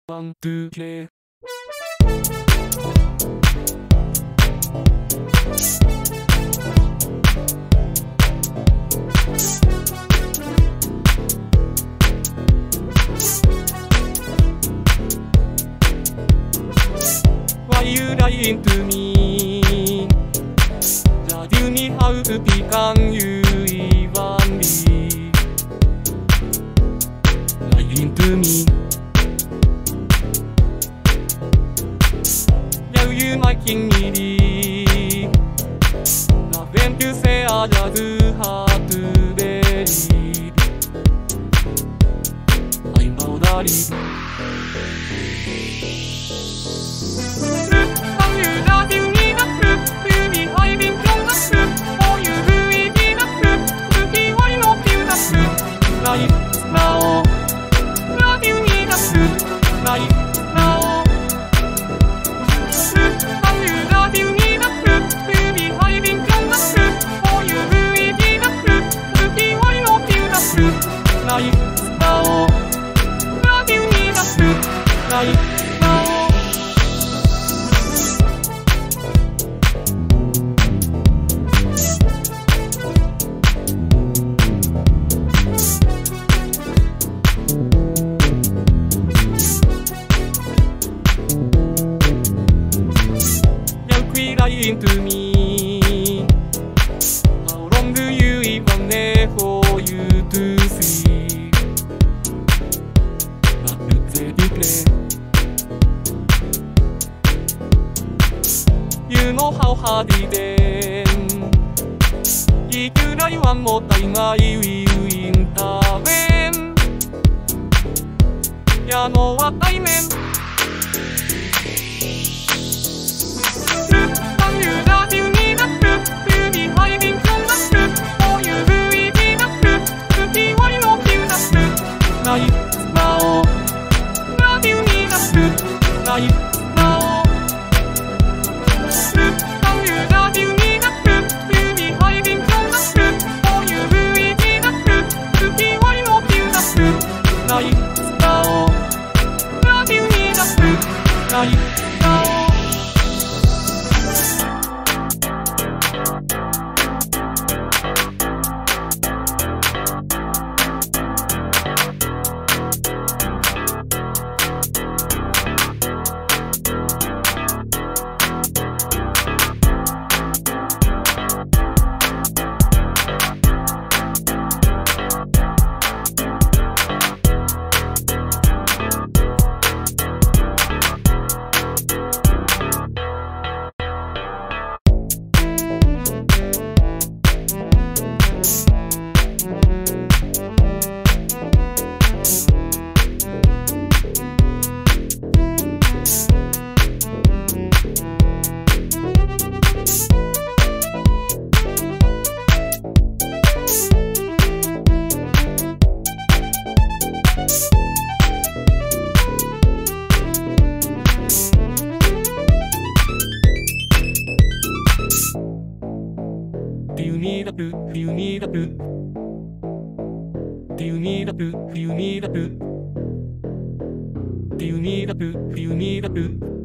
ワン、ツー、プレイ。Why you lying to me? Tell me how to become you even me. Lying to me. Now you making me leave. Nothing to say, I just have to believe. I'm bothered. Lite now, love you need a suit. Lite now, love you need a suit. To be hiding from the truth, for you really need a suit. To be why not you the truth. Lite now, love you need a suit. Lite now. Lying to me. How long do you even need for you to see? What did you play? You know how hard it is. If you try one more time, I will intervene. You know what I mean? Hiding from the truth, for you really need the truth. To be why not you the truth. Lite now, love you need the truth. Lite now, truth from you, love you need the truth. To be hiding from the truth, for you really need the truth. To be why not you the truth. Lite now, love you need the truth. Lite now. Do you need a boot? Do you need a boot? Do you need a boot? Do you need a boot? Do you need a boot? Do you need a boot?